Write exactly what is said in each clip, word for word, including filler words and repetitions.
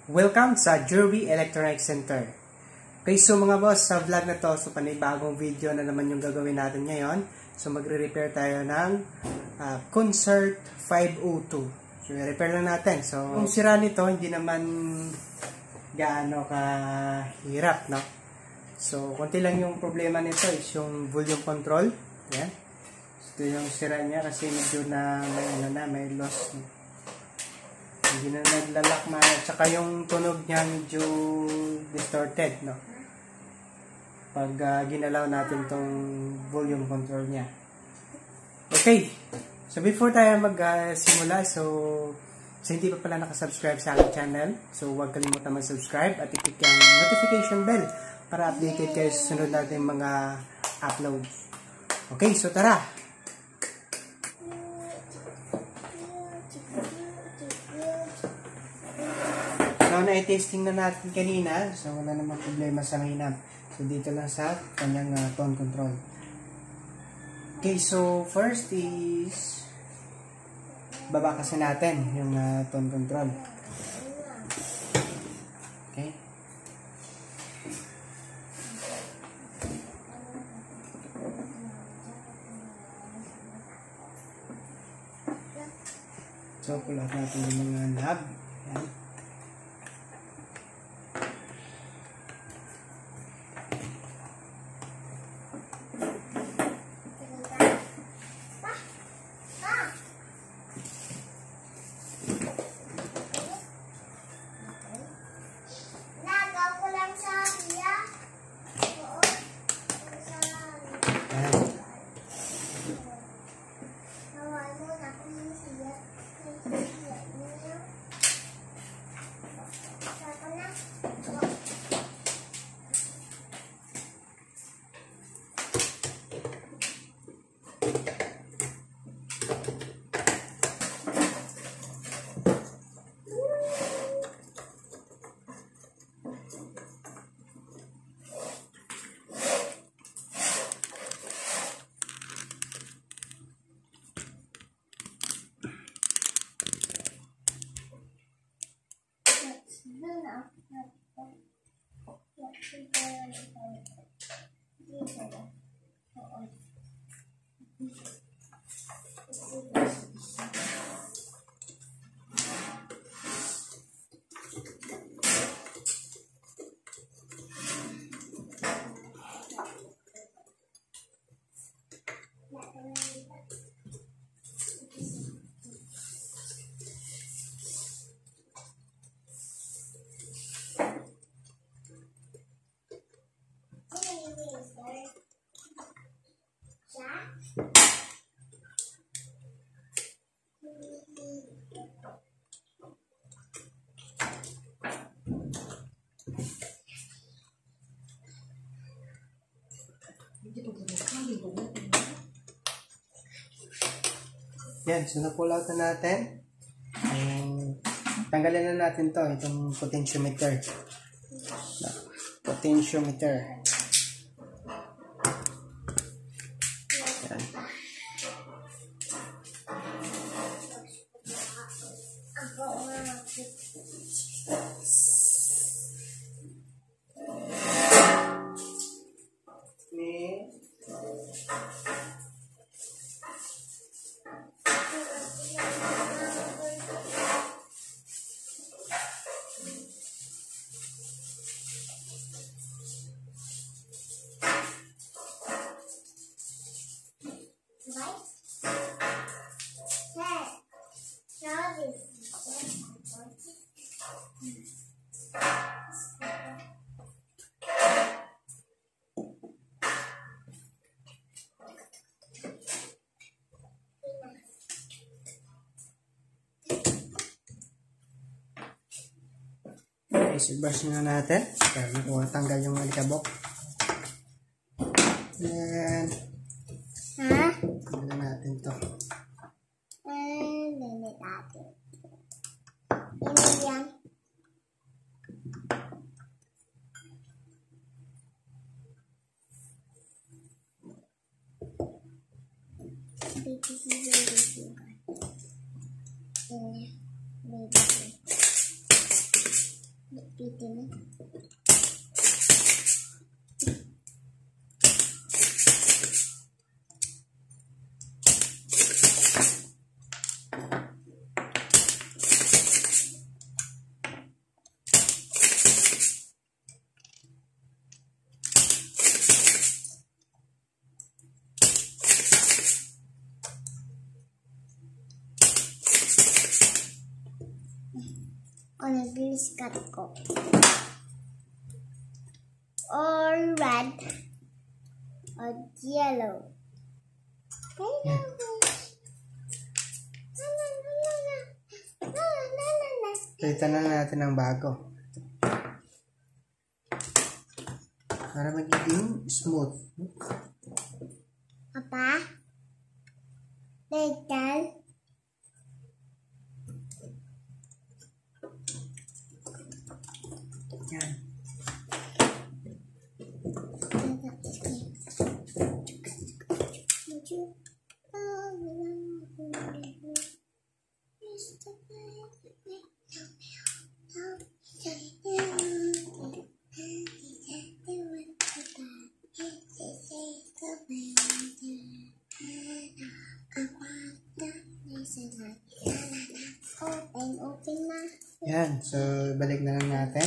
Welcome sa Jurby Electronic Center. Okay, so mga boss, sa vlog na to, so panibagong video na naman yung gagawin natin ngayon. So magre-repair tayo ng uh, Concert five oh two. So i-repair lang natin. So kung sira nito, hindi naman gaano kahirap, no? So konti lang yung problema nito is yung volume control. Yan. So ito yung sira niya kasi medyo na may ano na, may loss. Hindi na naglalak ma. Tsaka yung tunog niya medyo distorted, no? Pag uh, ginalaw natin tong volume control niya. Okay. So before tayo mag-simula, uh, so so hindi pa pala nakasubscribe sa aking channel, so huwag kalimutan mag-subscribe at i-click yung notification bell para updated kayo sa sunod natin mga uploads. Okay, so tara! So, na-testing na natin kanina. So, wala namang problema sa hinam. So, dito lang sa kanyang uh, tone control. Okay, so, first is baba kasi natin yung uh, tone control. Okay. So, pulat natin yung mga knob. Ayan. Yan, so na-pull out na natin. Um, tanggalin na natin to, itong potentiometer. Potentiometer. Yan. Okay, so brush na natin para matanggal yung alikabok. Then, ha? Tanggalin natin to. Tanggalin natin. Ini yan. Ini. Ini. Pitin mo. O, nag-cut ko. Or red. Or yellow. Yan. Palitan na natin ng bago. Para magiging smooth. Apa? Legal. Yan. Open, open na. Yan. So, balik na lang natin.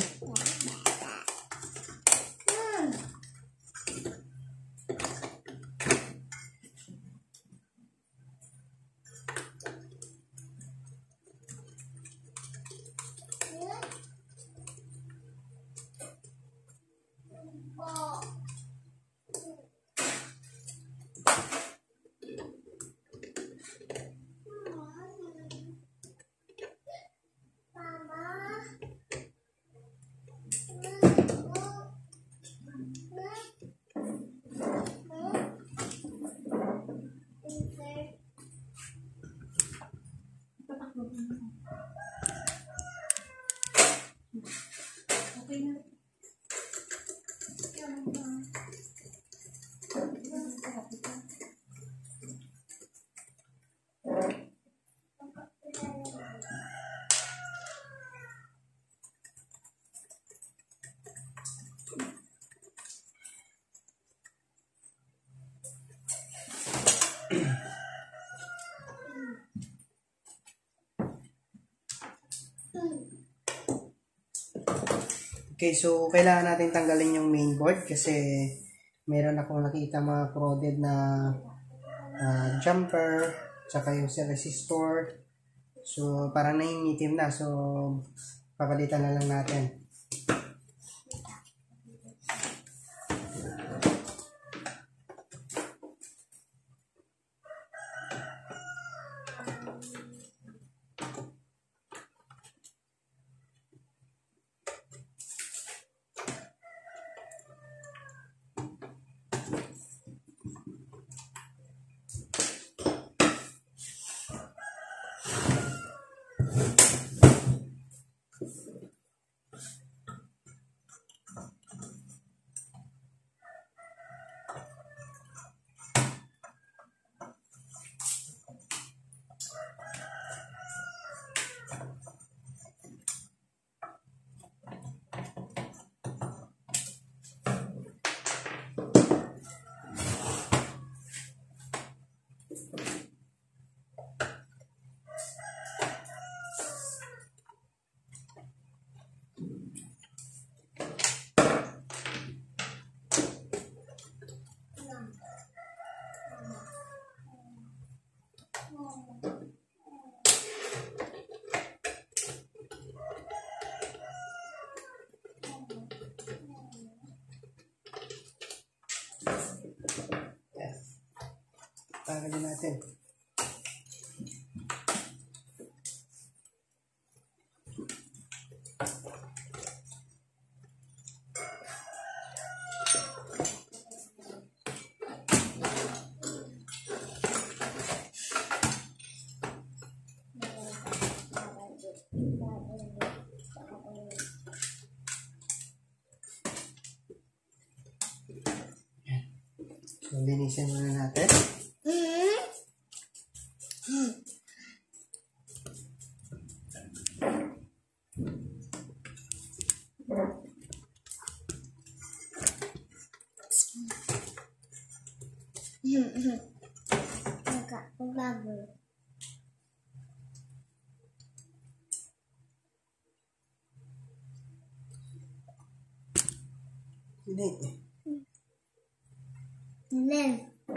Okay, so kailangan natin tanggalin yung mainboard kasi meron akong nakita mga corroded na uh, jumper tsaka yung resistor. So parang nangingitim na, so papalitan na lang natin. Tanggalin natin. So, linisin muna natin. Nagka-bubble. Hindi. Then,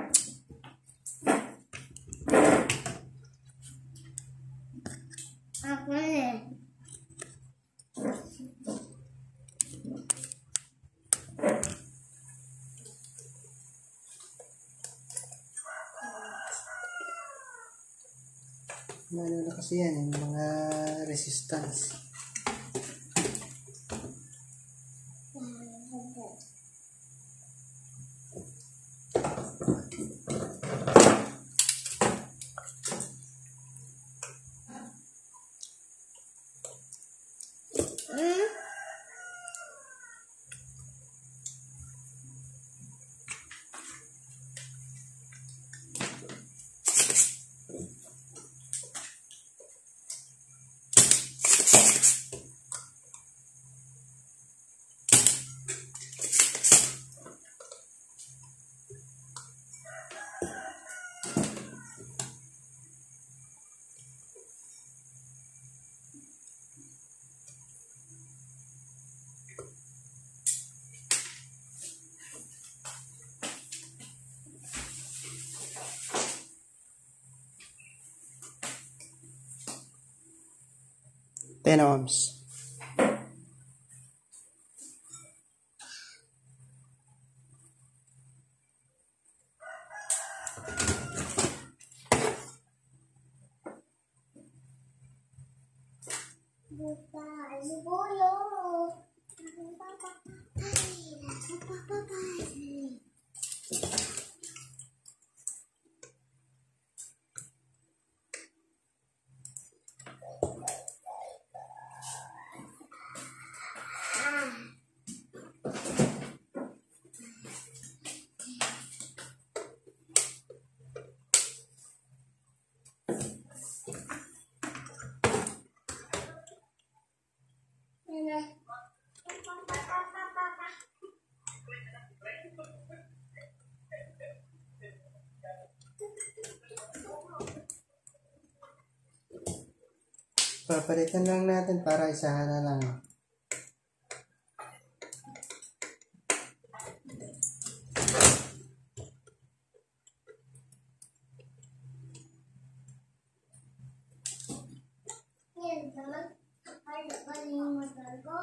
ako eh. Ano na kasi yan, yung mga resistance. Hmm? ten ohms. Buka, sibulo. Papapay, papapay. Papalitan lang natin para isahan na lang. Yan, teman. Ada kan yang motor.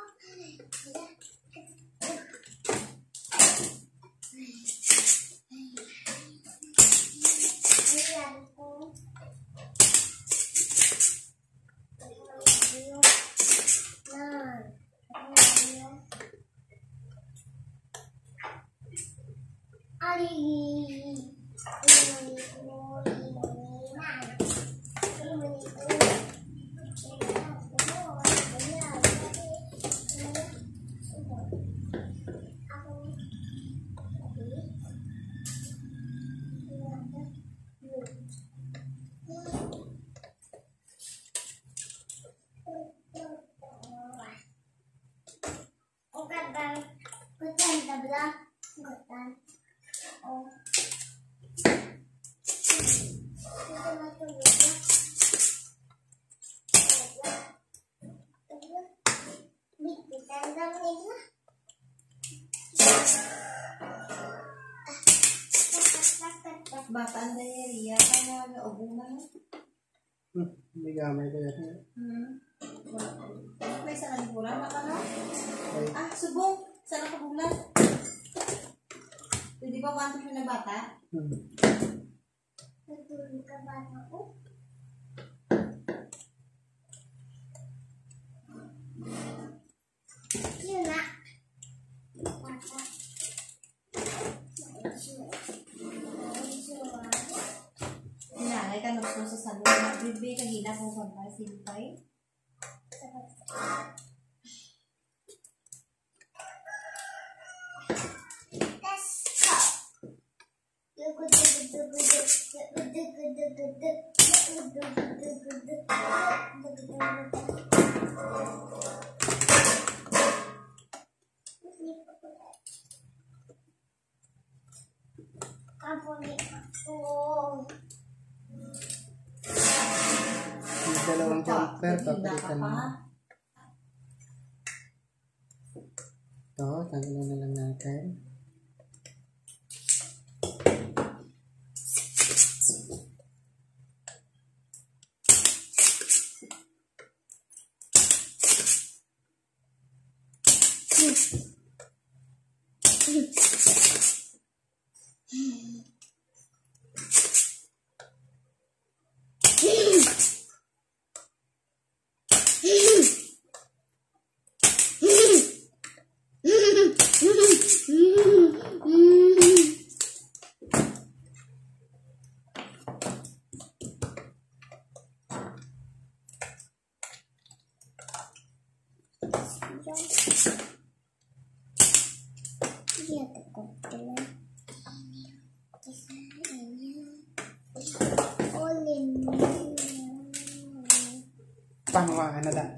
Oh. Bata ang diarrhea, kaya naubo na. Hmm, may gamay ko yan. Hmm. May sa nalibulan, baka na? Ay, Ah, subong! Sa nakabulan. Hindi ba kanto siya na bata? hmm. Natulog ka ba ako? Yun na. Bata. Inangay ka nung sa salon. Bibi, kagina kong konpay, silipay. Stopper, papalitan mo. Ito, tanggalin na lang natin. Pangwa na da.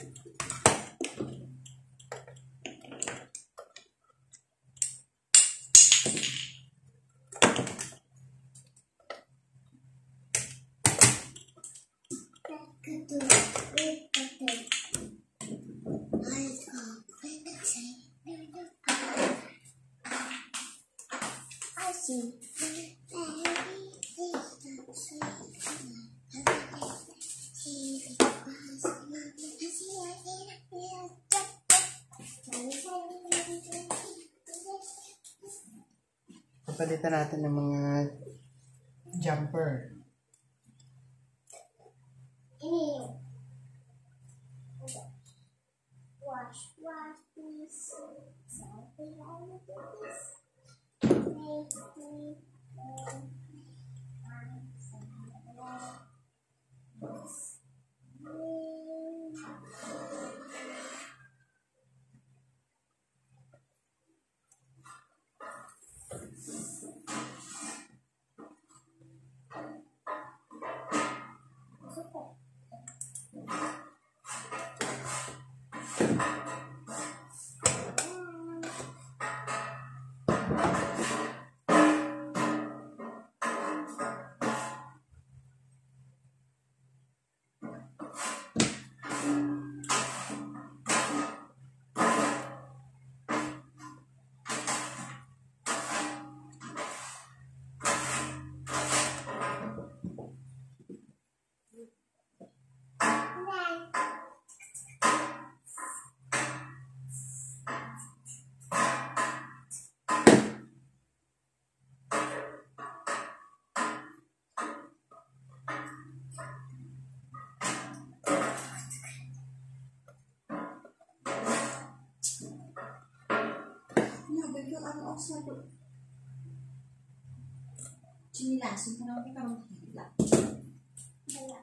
Papalitan natin ng mga jumper. Wash, wash, please. Something I will do this. Make me Chinilasin ko naman kita ng hila. Wala.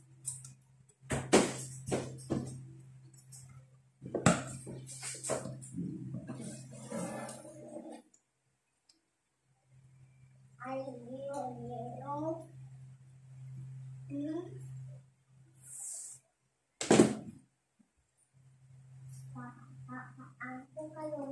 Ay, yellow, yellow. Hmm? Pa-pa-pa-ang kayo.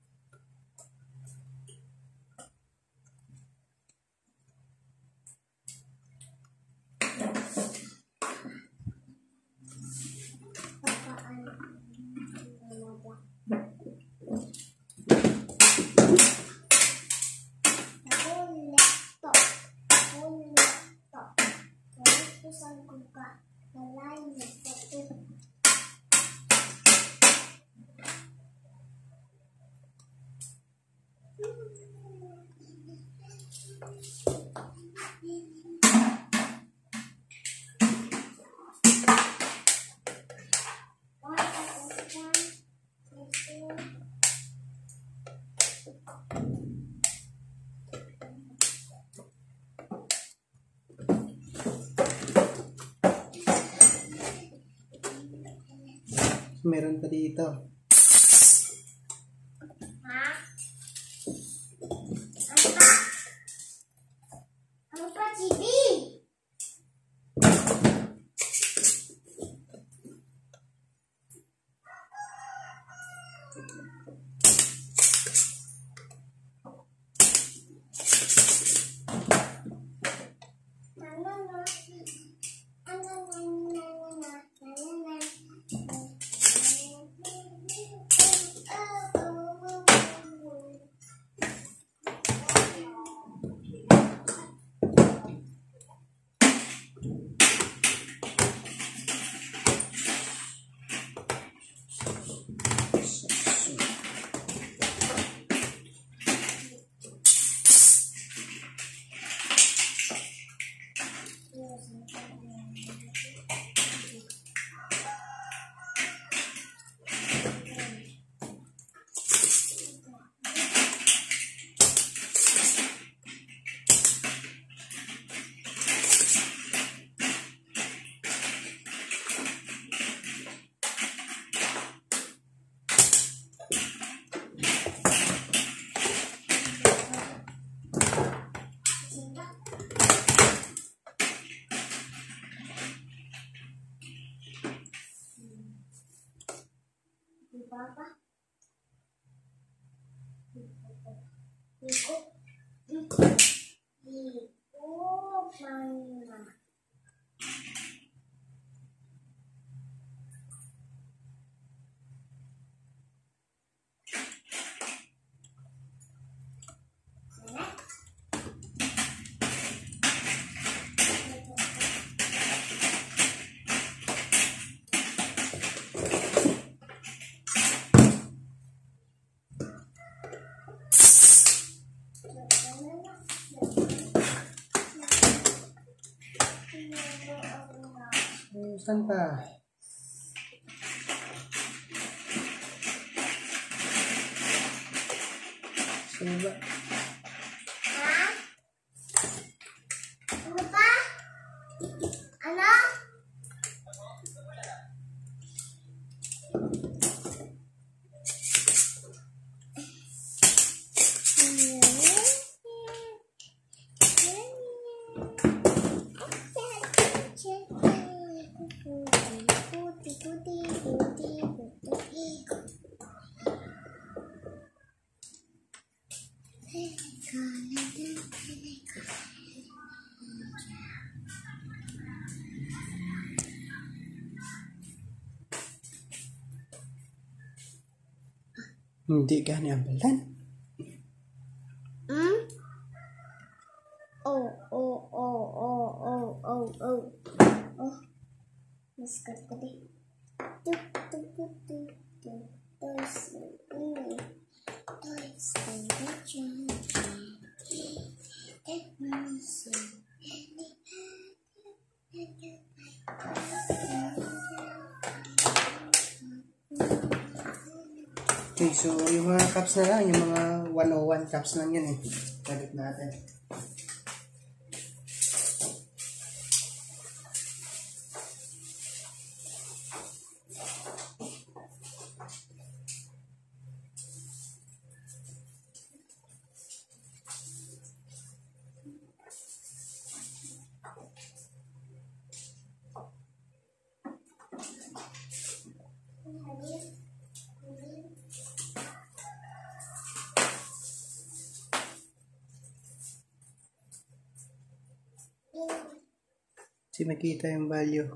Meron pa dito. Ha? Ano pa? Ano pa, Chibi? Ano na? Ano na? Ano na? Papa. Ikut. Ikut. Ikut mana? Saan pa? Saan ba? Ha? Ano pa? Ano? Hindi gani ang balan. Hmm? Oh, oh, oh, oh, oh, oh, oh. Oh. Maskat ko din. Tuk, tuk, tuk, tuk, tuk. Toys. Mm. Toys. Okay, so yung mga cups na lang, yung mga one oh one cups lang yun eh. Tagot natin. Kasi makita yung value.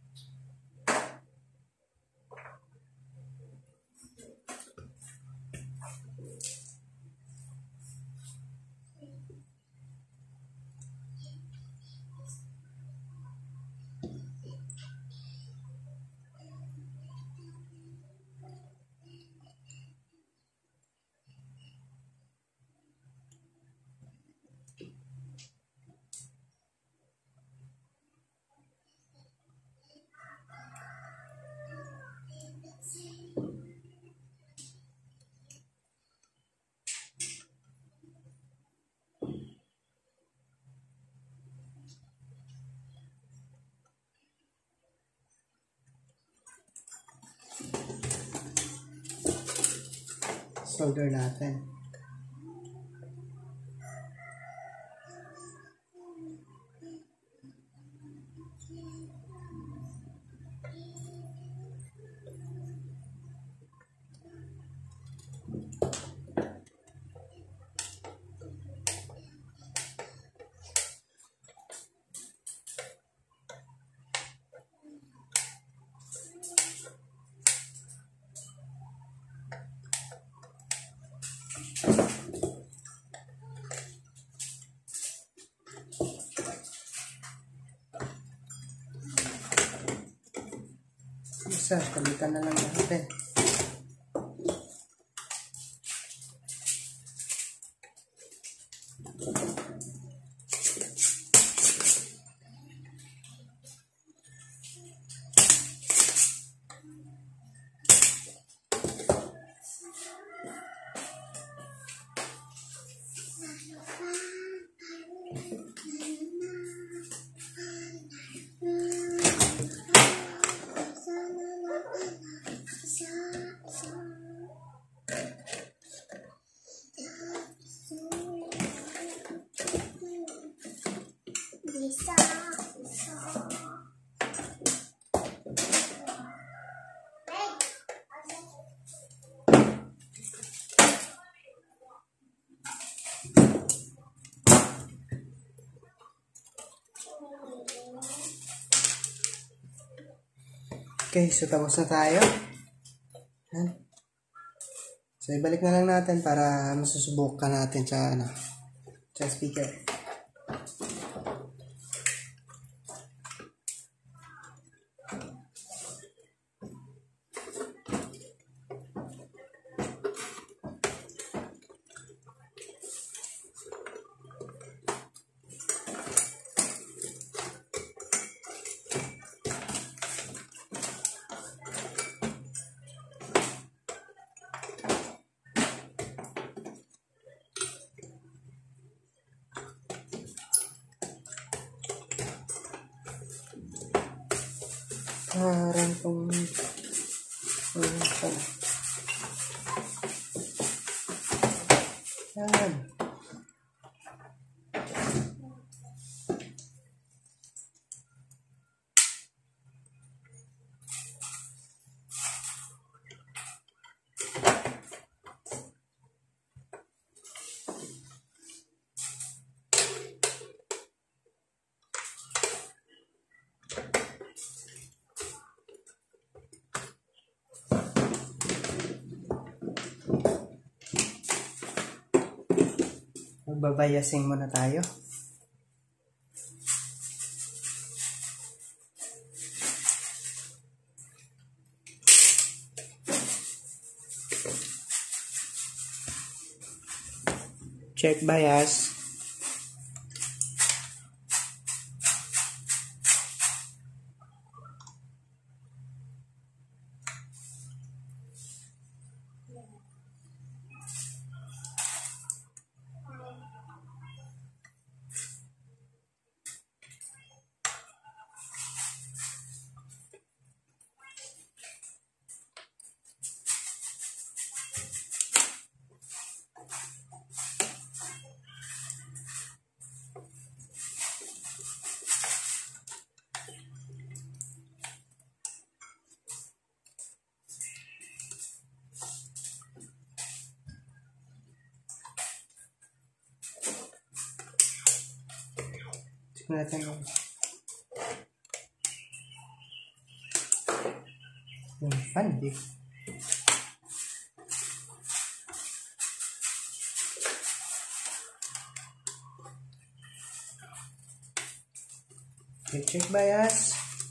Solder natin. Isa, kalitan na lang natin. So Okay, so tapos na tayo. Yan. So, ibalik na lang natin para masusubukan natin sa, ano, sa speaker. Parang kung um, yan. Magbabayasing muna tayo. Check bias. Check natin yung yung fan, di. Okay, check bias.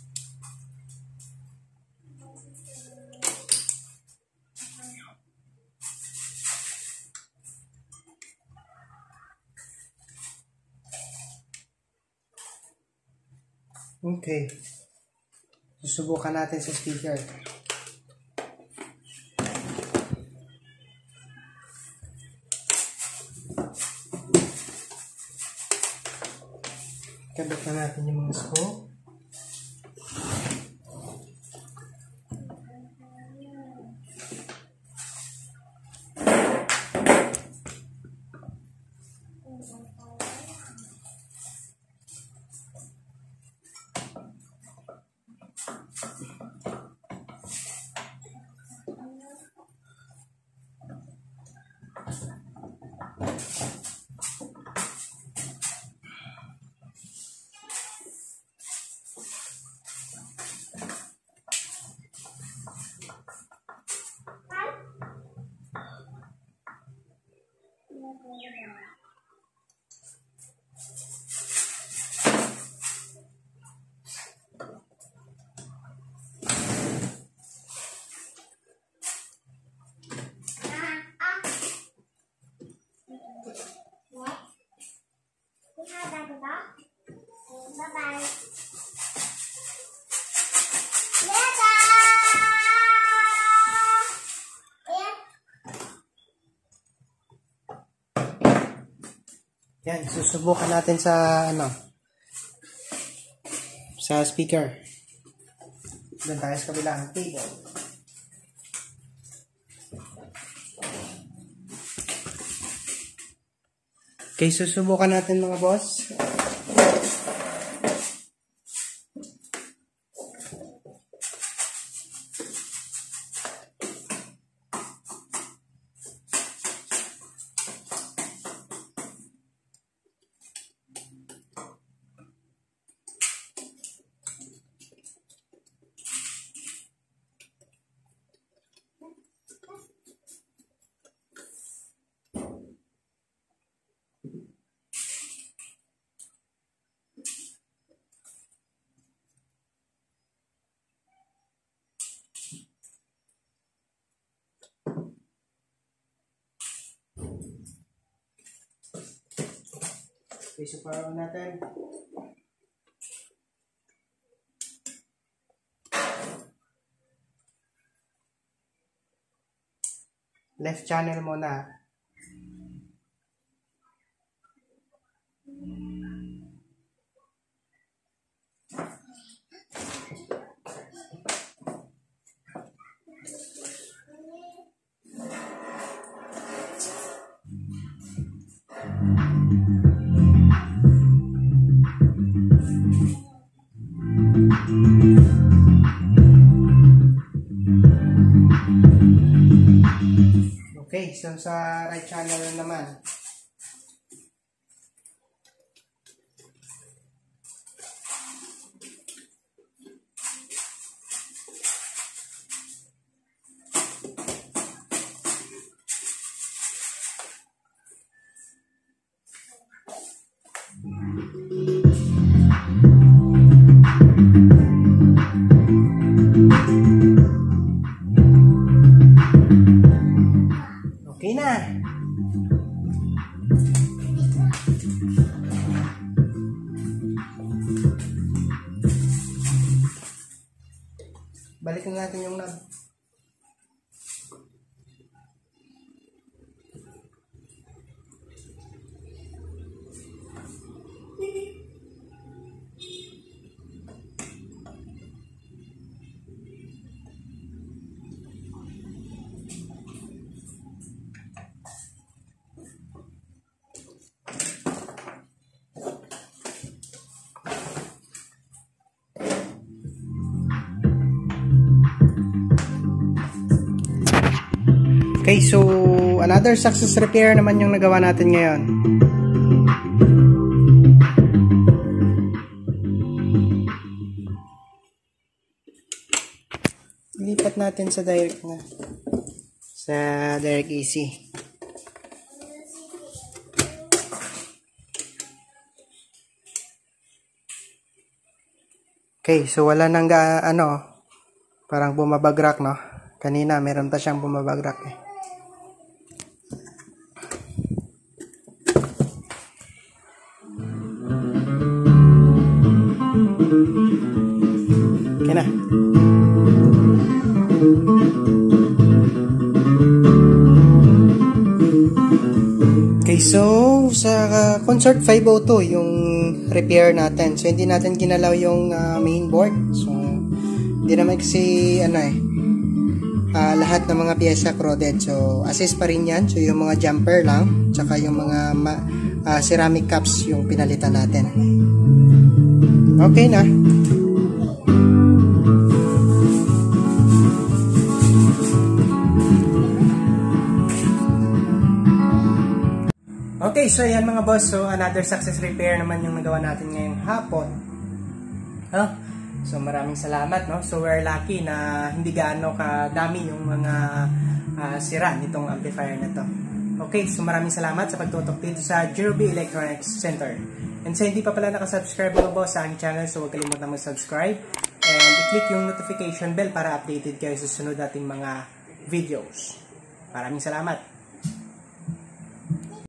Okay. Susubukan natin sa speaker. Kabit na natin yung mga screw. Bye-bye. Yan, susubukan natin sa ano sa speaker. Doon tayo sa kabilang table. Okay, susubukan natin mga boss. Okay, so power on natin. Left channel muna. Okay, so sa right channel naman. Okay na. Balikan natin yung knob. Okay, so another success repair naman yung nagawa natin ngayon. Lipat natin sa direct na. Sa direct A C. Okay, so wala nang ga, ano, parang bumabagrak, no? Kanina meron pa siyang bumabagrak eh. Okay na. Okay, so sa uh, Consort five oh two yung repair natin. So hindi natin ginalaw yung uh, main board. So hindi naman kasi ano eh uh, lahat ng mga pyesa corroded. So assist pa rin yan. So yung mga jumper lang tsaka yung mga ma uh, ceramic caps yung pinalitan natin. Okay na. Okay, so yan mga boss. So another success repair naman yung nagawa natin ngayong hapon. Huh? So maraming salamat, no? So we're lucky na hindi gaano kadami yung mga uh, sira nitong amplifier na to. Okay, so maraming salamat sa pagtutok dito sa Jerby Electronics Center. And sa hindi pa pala nakasubscribe mga boss sa aking channel, so huwag kalimutan mag-subscribe and i-click yung notification bell para updated kayo sa sunod nating mga videos. Maraming salamat!